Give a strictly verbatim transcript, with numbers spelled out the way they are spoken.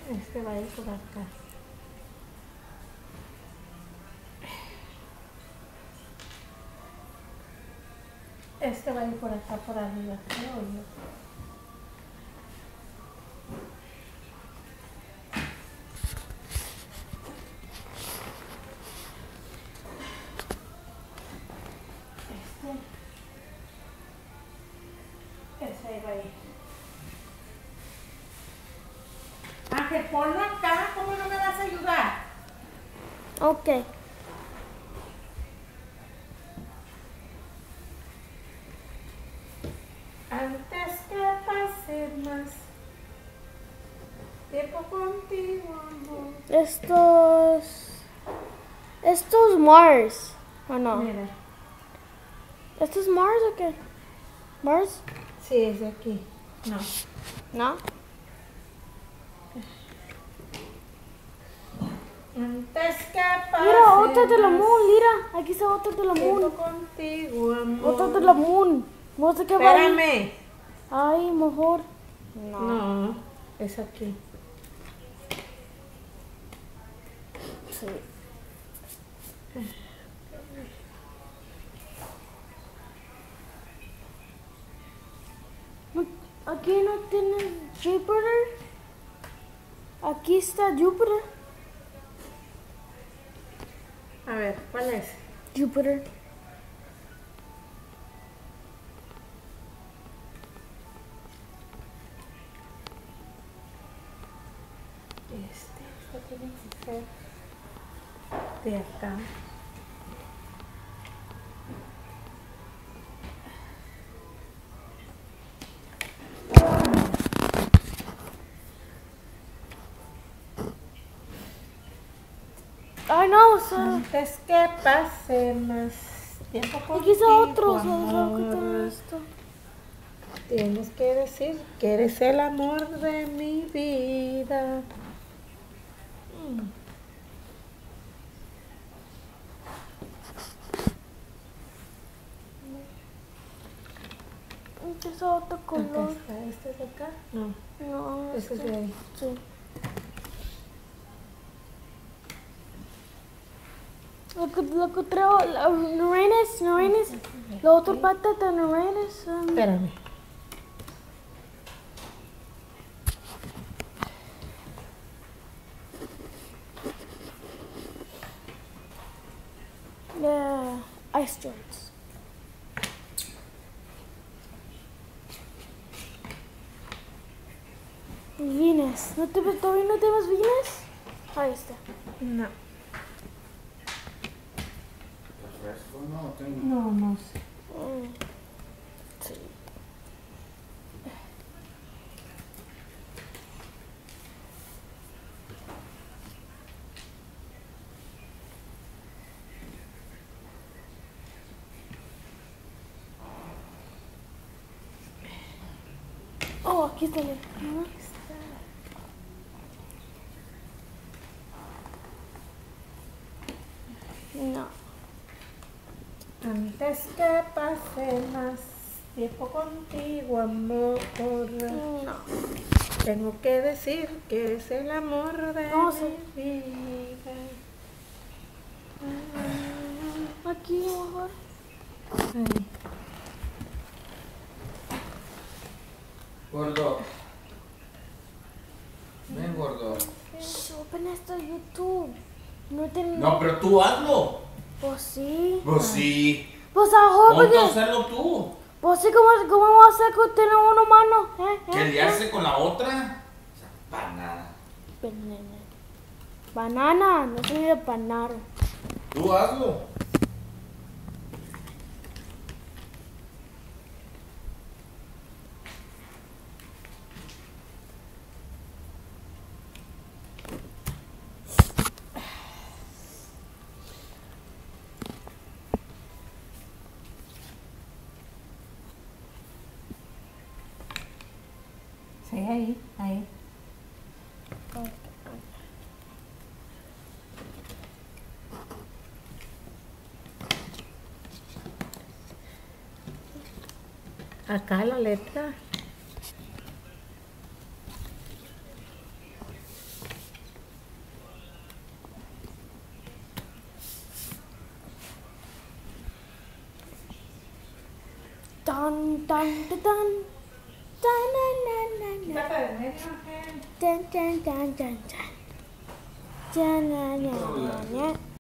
Este va a ir por acá. Este va a ir por acá, por arriba, creo yo. Este. Ese ahí va a ir. Ángel, ponlo acá, ¿cómo no me vas a ayudar? Ok. Antes que pase más tiempo contigo, amor. Estos... Estos Mars. ¿O no? Mira, ¿Estos Mars o qué? ¿Mars? sí, es de aquí. No. ¿No? Antes que pase Mira, otra de la más moon, mira. Aquí está otra de la tiempo moon. contigo, amor. Otra de la moon. No sé qué va ahí. Espérame. Ay, mejor. No. No, es aquí. Sí. No, aquí no tienes Jupiter. Aquí está Jupiter. A ver, ¿cuál es? Jupiter. Este, este tiene que ser de acá. Ay, no, o sea, Antes que pase más tiempo contigo, aquí está otro. O sea, amor, tengo que tener esto. tienes que decir que eres el amor de mi vida. Mm. Aquí está otro Acá color. está, ¿este es de acá? No, No, este es de ahí. Sí. Lo que, lo que traigo, la Norenes, Norenes, la otra pata de Norenes. Um, Espérame. the ice joints. Venus. ¿No te, ¿Todavía no tenemos Venus? Ahí está. No, Refresco no tengo. no, no sé. Mm, sí. Oh, aquí está. Ya. No. Antes que pase más tiempo contigo, amor, No. tengo que decir que eres el amor de No, mi sí. vida. Aquí mejor. Ahí. Gordo. Ven, gordo. Shh, open esto a YouTube. No ten... No, pero tú hazlo. Pues sí. Pues sí. Pues a joven. Ponte a hacerlo tú. Pues sí, ¿cómo, cómo va a ser que tiene una mano? ¿Eh? ¿Eh? ¿Qué liarse con la otra? O sea, para nada. Banana. Banana, no se dice banana. Tú hazlo. Sí, ahí, ahí. Acá la letra. Tan, tan, tan, tan. Tan, na, na, na, na. Quítate de medio, Ángel. Tan, tan, tan, tan, tan. Tan, na, na, na, na.